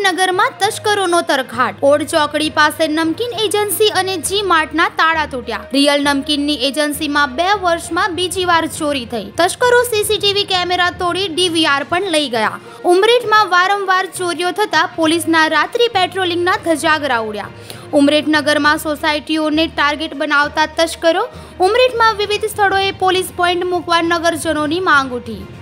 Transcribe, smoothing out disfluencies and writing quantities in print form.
ઉમરેઠનગરમાં તસ્કરોનો તરખાટ। Odd ચોકડી પાસે નમકીન agency અને જી માર્ટના તાળા તૂટ્યા। રિયલ નમકીનની એજન્સીમાં 2 વર્ષમાં બીજી વાર ચોરી થઈ। તસ્કરો સીસીટીવી કેમેરા તોડી ડીવીઆર પણ લઈ ગયા। ઉમરેઠમાં વારંવાર ચોરીઓ થતા પોલીસના રાત્રિ પેટ્રોલિંગના ધજાગરા ઉડ્યા। ઉમરેઠનગરમાં સોસાયટીઓને ટાર્ગેટ બનાવતા તસ્કરો। ઉમરેઠમાં વિવિધ સ્થળોએ પોલીસ પોઈન્ટ મૂકવા નગરજનોની માંગ ઉઠી।